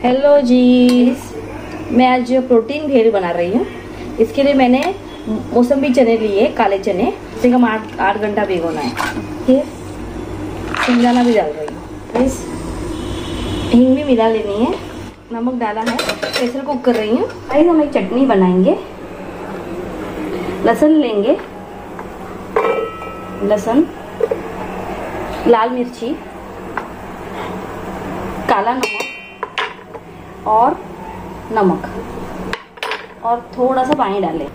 Hello जी, मैं आज protein भेल बना रही हूँ। इसके लिए मैंने मौसमी चने लिए, काले चने, इसे हम 8 घंटा भिगोना है। ये सिंगदाना भी डाल रही हूँ, इस हींग भी मिला लेनी है, नमक डाला है, प्रेशर कुक कर रही हूँ। गाइस हम एक चटनी बनाएंगे। लहसुन लेंगे, लहसुन, लाल मिर्ची, काला नमक और नमक और थोड़ा सा पानी डालें।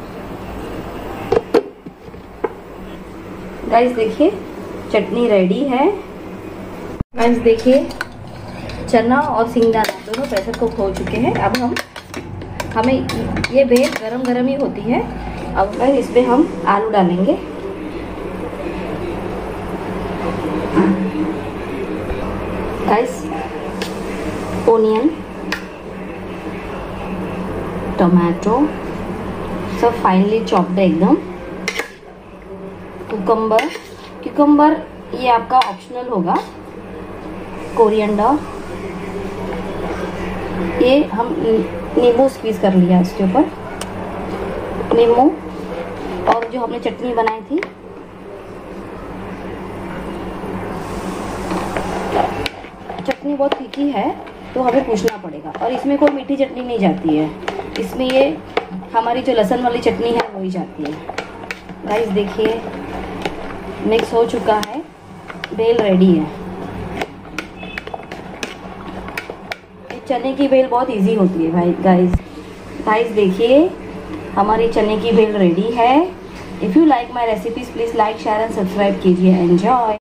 गाइस देखिए चटनी रेडी है। गाइस देखिए चना और सिंगदाना दोनों प्रेशर कुक हो चुके हैं। अब हमें ये भेल गरम गरम ही होती है। अब गाइस इसमें हम आलू डालेंगे। गाइस ओनियन, टोमेटो सब फाइनली चॉप्ड है एकदम। क्यूकम्बर ये आपका ऑप्शनल होगा। कोरिएंडर, ये हम नींबू स्क्वीज कर लिया इसके ऊपर, नींबू। और जो हमने चटनी बनाई थी, चटनी बहुत तीखी है तो हमें पूछना पड़ेगा। और इसमें कोई मीठी चटनी नहीं जाती है, इसमें ये हमारी जो लहसुन वाली चटनी है वही जाती है। गाइस देखिए मिक्स हो चुका है, भेल रेडी है। चने की भेल बहुत इजी होती है भाई। गाइस देखिए हमारी चने की भेल रेडी है। If you like my recipes please like, share and subscribe कीजिए। एंजॉय।